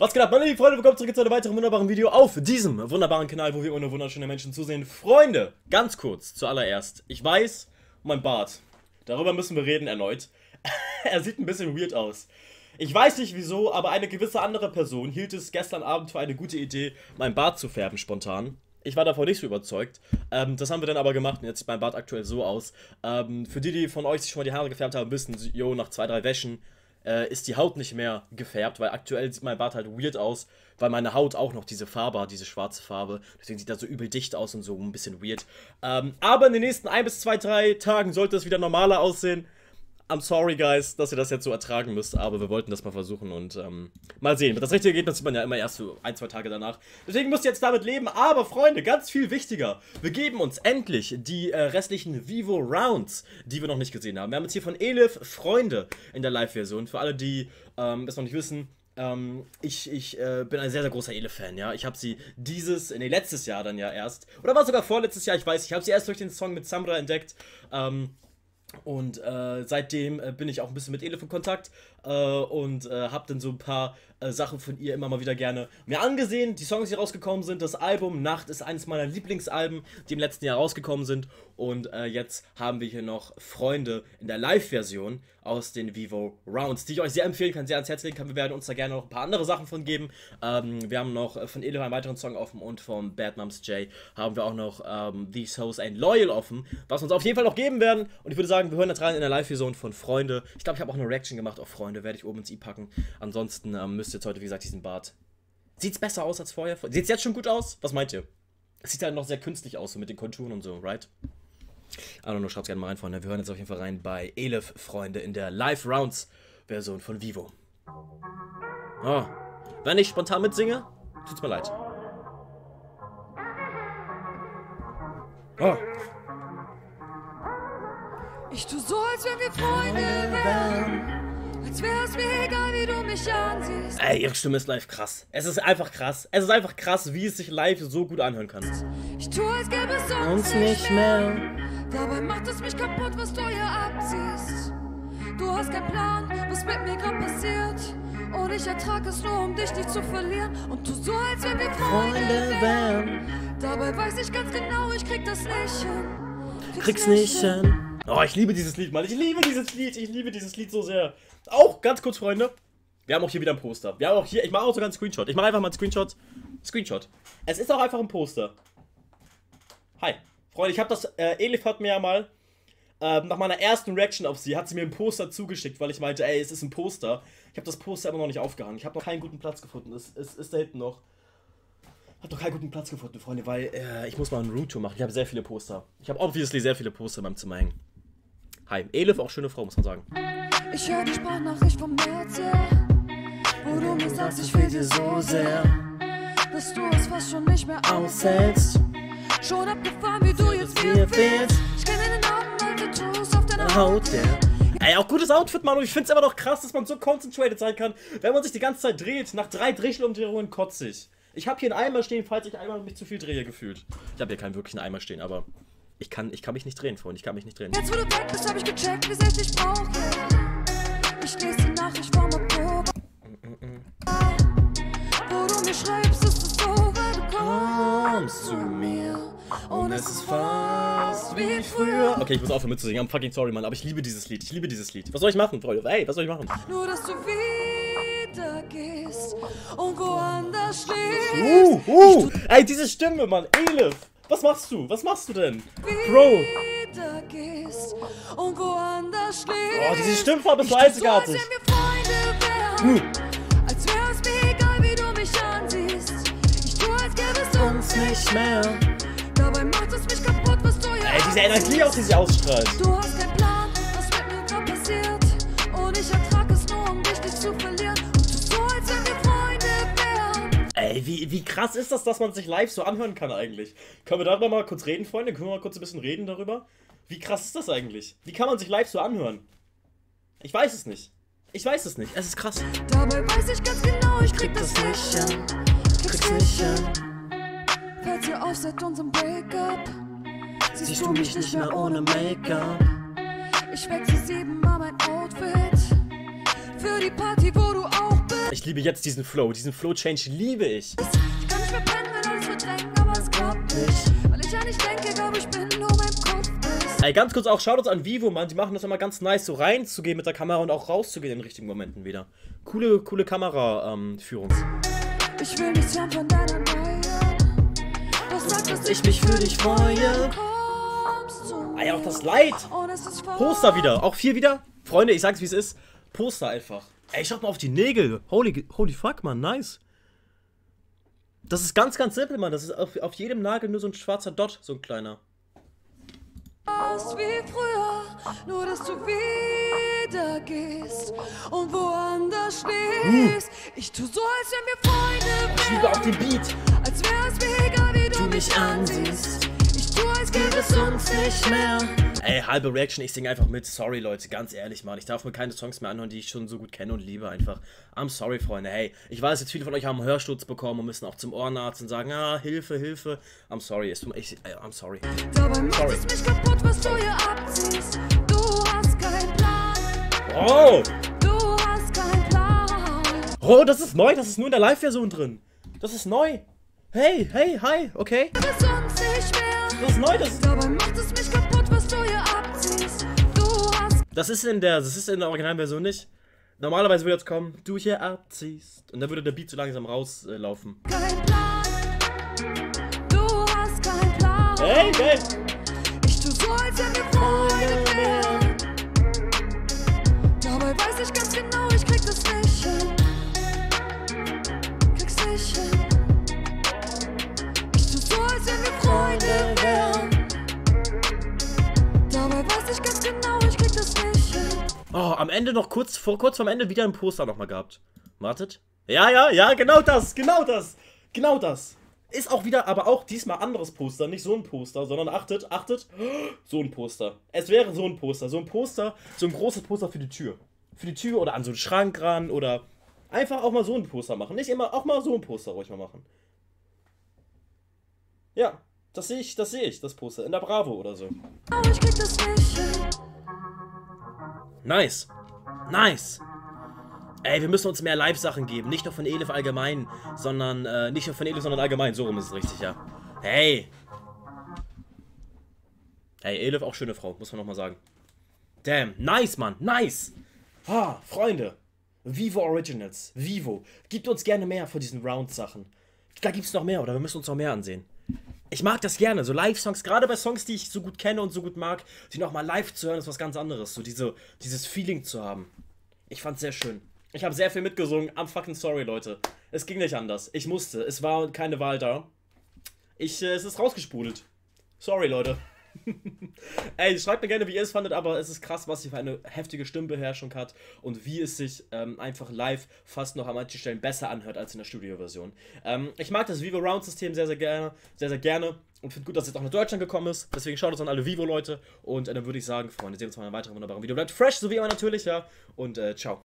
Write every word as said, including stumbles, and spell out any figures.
Was geht ab, meine lieben Freunde, willkommen zurück zu einem weiteren wunderbaren Video auf diesem wunderbaren Kanal, wo wir ohne wunderschöne Menschen zusehen. Freunde, ganz kurz, zuallererst, ich weiß, mein Bart, darüber müssen wir reden erneut. Er sieht ein bisschen weird aus. Ich weiß nicht wieso, aber eine gewisse andere Person hielt es gestern Abend für eine gute Idee, mein Bart zu färben spontan. Ich war davon nicht so überzeugt. Ähm, das haben wir dann aber gemacht und jetzt sieht mein Bart aktuell so aus. Ähm, für die, die von euch sich schon mal die Haare gefärbt haben, wissen, jo, nach zwei, drei Wäschen äh, ist die Haut nicht mehr gefärbt, weil aktuell sieht mein Bart halt weird aus, weil meine Haut auch noch diese Farbe hat, diese schwarze Farbe. Deswegen sieht das so übel dicht aus und so ein bisschen weird. Ähm, aber in den nächsten ein bis zwei, drei Tagen sollte es wieder normaler aussehen. I'm sorry, guys, dass ihr das jetzt so ertragen müsst, aber wir wollten das mal versuchen und ähm, mal sehen. Das richtige Ergebnis sieht man ja immer erst so ein, zwei Tage danach. Deswegen müsst ihr jetzt damit leben, aber Freunde, ganz viel wichtiger. Wir geben uns endlich die äh, restlichen Vivo Rounds, die wir noch nicht gesehen haben. Wir haben jetzt hier von Elif Freunde in der Live-Version. Für alle, die ähm, das noch nicht wissen, ähm, ich, ich äh, bin ein sehr, sehr großer Elif-Fan, ja. Ich habe sie dieses, nee, letztes Jahr dann ja erst, oder war sogar vorletztes Jahr, ich weiß, ich habe sie erst durch den Song mit Samra entdeckt, ähm, Und äh, seitdem äh, bin ich auch ein bisschen mit Elif in Kontakt äh, und äh, habe dann so ein paar äh, Sachen von ihr immer mal wieder gerne mir angesehen. Die Songs, die rausgekommen sind, das Album Nacht ist eines meiner Lieblingsalben, die im letzten Jahr rausgekommen sind. Und äh, jetzt haben wir hier noch Freunde in der Live-Version aus den Vivo Rounds, die ich euch sehr empfehlen kann, sehr ans Herz legen kann. Wir werden uns da gerne noch ein paar andere Sachen von geben. Ähm, wir haben noch von Elif einen weiteren Song offen und von Bad Moms J haben wir auch noch ähm, These Hoes Ain't Loyal offen, was wir uns auf jeden Fall noch geben werden. Und ich würde sagen, wir hören jetzt rein in der Live-Version von Freunde. Ich glaube, ich habe auch eine Reaction gemacht auf Freunde, werde ich oben ins i packen. Ansonsten ähm, müsst ihr jetzt heute, wie gesagt, diesen Bart. Sieht's besser aus als vorher? Sieht's jetzt schon gut aus? Was meint ihr? Es sieht halt noch sehr künstlich aus, so mit den Konturen und so, right? I don't know, schaut's gerne mal rein, Freunde. Wir hören jetzt auf jeden Fall rein bei Elif Freunde in der Live-Rounds-Version von Vivo. Oh. Wenn ich spontan mitsinge, tut's mir leid. Oh. Ich tu so, als wenn wir Freunde wären. Als wär's mir egal, wie du mich ansiehst. Ey, ihre Stimme ist live krass. Es ist einfach krass. Es ist einfach krass, wie es sich live so gut anhören kann. Ich tu, als gäbe es uns, Uns nicht mehr. Dabei macht es mich kaputt, was du hier abziehst. Du hast keinen Plan, was mit mir grad passiert. Und ich ertrag es nur, um dich nicht zu verlieren. Und tu so, als wenn wir Freunde, Freunde wären. Dabei weiß ich ganz genau, ich krieg das nicht hin. Krieg's nicht hin. Oh, ich liebe dieses Lied, Mann. Ich liebe dieses Lied. Ich liebe dieses Lied so sehr. Auch, ganz kurz, Freunde. Wir haben auch hier wieder ein Poster. Wir haben auch hier, ich mache auch sogar einen Screenshot. Ich mache einfach mal einen Screenshot. Screenshot. Es ist auch einfach ein Poster. Hi. Freunde, ich habe das, äh, Elif hat mir ja mal, äh, nach meiner ersten Reaction auf sie, hat sie mir ein Poster zugeschickt, weil ich meinte, ey, es ist ein Poster. Ich habe das Poster immer noch nicht aufgehangen. Ich habe noch keinen guten Platz gefunden. Es, es ist da hinten noch. Ich habe noch keinen guten Platz gefunden, Freunde, weil äh, ich muss mal eine Roomtour machen. Ich habe sehr viele Poster. Ich habe obviously sehr viele Poster in meinem Zimmer hängen. Hi. Elif, auch schöne Frau, muss man sagen. Ich höre die Sprachnachricht vom März, yeah, wo du mir sagst, ich will dir so sehr, dass du es fast schon nicht mehr aushältst. Schon abgefahren, wie du jetzt mir fehlst. Ich kenne deine Namen, alte Tattoos auf deiner Haut, yeah. Ey, auch gutes Outfit, Mann. Und ich finde es immer noch krass, dass man so concentrated sein kann, wenn man sich die ganze Zeit dreht. Nach drei Drehschlummdrehungen kotze ich. Ich habe hier einen Eimer stehen, falls ich einmal mich zu viel drehe, gefühlt. Ich habe hier keinen wirklichen Eimer stehen, aber ich kann, ich kann mich nicht drehen, Freunde. Ich kann mich nicht drehen. Jetzt, wo du weg bist, habe ich gecheckt, wie sehr ich dich brauche. Ich lese die Nachricht vom Oktober, wo du mir schreibst, ist es so, weil du kommst zu mir. Und es ist fast wie früher. Okay, ich muss aufhören mitzusingen. I'm fucking sorry, Mann. Aber ich liebe dieses Lied. Ich liebe dieses Lied. Was soll ich machen, Freunde? Ey, was soll ich machen? Nur, dass du wieder gehst und woanders stehst. Uh, uh. Ey, diese Stimme, Mann. Elif. Was machst du? Was machst du denn? Bro. Wieder gehst und woanders stehst. Oh, diese Stimmfarbe ist so einzigartig. So, als wenn wir Freunde wären. Uh. Als wäre es mir egal, wie du mich ansiehst. Ich tue, als gäbe es uns nicht mehr. Dabei macht es mich kaputt, was du hier Ey, diese Energie, auch die sie ausstrahlt. Du hast keinen Plan, was mit mir gerade passiert. Und ich ertrag es nur, um dich nicht zu verlieren. Und tu so, als wenn wir Freunde wären. Ey, wie, wie krass ist das, dass man sich live so anhören kann eigentlich? Können wir darüber mal kurz reden, Freunde? Können wir mal kurz ein bisschen reden darüber? Wie krass ist das eigentlich? Wie kann man sich live so anhören? Ich weiß es nicht. Ich weiß es nicht. Es ist krass. Dabei weiß ich ganz genau, ich krieg das nicht hin. Krieg's nicht hin. Fällt dir auf seit unserem Breakup. Siehst, Siehst du mich nicht mehr ohne Make-up. Ich wechsle siebenmal mein Outfit für die Party, wo du auch bist. Ich ich liebe jetzt diesen Flow. Diesen Flow-Change liebe ich. Ich kann nicht mehr pennen, will alles verdrängen, aber es klappt nicht. Weil ich an dich denke, glaube ich bin nur mein Kopf ist. Ey, ganz kurz auch Shoutouts an Vivo, Mann. Die machen das immer ganz nice, so reinzugehen mit der Kamera und auch rauszugehen in den richtigen Momenten wieder. Coole, coole Kamera-Führung. Ähm, ich will nichts hören von deiner Neue. Doch sag, dass ich mich für dich freue. Ey, auch das Light. Poster wieder. Auch vier wieder. Freunde, ich sag's wie es ist. Poster einfach. Ey, schaut mal auf die Nägel. Holy, holy fuck, Mann. Nice. Das ist ganz, ganz simpel, Mann. Das ist auf, auf jedem Nagel nur so ein schwarzer Dot. So ein kleiner. Wie früher, nur dass du wieder gehst und woanders stehst. Uh. Ich tu so, als wenn wir Freunde wären. Ich liebe auch den Beat. Als wär's mir egal, wie du, du mich ansiehst. Ich tu, als gäbe es uns nicht mehr. Ey, halbe Reaction, ich singe einfach mit. Sorry, Leute, ganz ehrlich, Mann. Ich darf mir keine Songs mehr anhören, die ich schon so gut kenne und liebe einfach. I'm sorry, Freunde. Hey, ich weiß, jetzt viele von euch haben einen Hörsturz bekommen und müssen auch zum Ohrenarzt und sagen, ah, Hilfe, Hilfe. I'm sorry, ich, ich, I'm sorry. Dabei macht sorry. Es mich kaputt, was du hier abziehst. Du hast keinen Plan. Oh! Du hast keinen Plan. Oh, das ist neu, das ist nur in der Live-Version drin. Das ist neu. Hey, hey, hi, okay. Das ist uns nicht mehr. Das ist neu, das. Dabei macht es mich kaputt, was du hier abziehst. Du hast. Das ist in der, das ist in der Originalversion nicht. Normalerweise würde jetzt kommen, du hier abziehst. Und dann würde der Beat so langsam rauslaufen. Äh, kein Plan. Du hast keinen Plan. Hey, hey. Ich tu so, als wenn wir Freunde wären. Dabei weiß ich ganz genau, ich krieg das nicht hin. Krieg's nicht hin. Ich tu so, als wenn wir Freunde wären. Dabei weiß ich ganz genau, ich krieg das nicht hin. Oh, am Ende noch kurz, vor, kurz vorm Ende wieder ein Poster nochmal gehabt. Wartet. Ja, ja, ja, genau das, genau das, genau das. Ist auch wieder, aber auch diesmal anderes Poster, nicht so ein Poster, sondern achtet, achtet, so ein Poster. Es wäre so ein Poster, so ein Poster, so ein großes Poster für die Tür. Für die Tür oder an so einen Schrank ran oder einfach auch mal so ein Poster machen. Nicht immer, auch mal so ein Poster ruhig mal machen. Ja, das sehe ich, das sehe ich, das Poster, in der Bravo oder so. Ich krieg das nicht hin. Nice. Nice. Ey, wir müssen uns mehr Live-Sachen geben. Nicht nur von Elif allgemein, sondern, äh, nicht nur von Elif, sondern allgemein. So rum ist es richtig, ja. Hey. Hey, Elif, auch schöne Frau, muss man nochmal sagen. Damn, nice, Mann, nice. Ah, Freunde. Vivo Originals, Vivo. Gibt uns gerne mehr von diesen Round-Sachen. Da gibt's noch mehr, oder wir müssen uns noch mehr ansehen. Ich mag das gerne, so Live-Songs, gerade bei Songs, die ich so gut kenne und so gut mag, die nochmal live zu hören, ist was ganz anderes. So diese, dieses Feeling zu haben. Ich fand's sehr schön. Ich habe sehr viel mitgesungen. I'm fucking sorry, Leute. Es ging nicht anders. Ich musste. Es war keine Wahl da. Ich, äh, es ist rausgesprudelt. Sorry, Leute. Ey, schreibt mir gerne, wie ihr es fandet, aber es ist krass, was sie für eine heftige Stimmbeherrschung hat und wie es sich ähm, einfach live fast noch an manchen Stellen besser anhört als in der Studioversion. Ähm, ich mag das Vivo Round System sehr, sehr gerne, sehr, sehr gerne und finde gut, dass es jetzt auch nach Deutschland gekommen ist. Deswegen schaut es an alle Vivo-Leute und äh, dann würde ich sagen, Freunde, sehen wir uns mal in einem weiteren wunderbaren Video. Bleibt fresh, so wie immer natürlich, ja, und äh, ciao.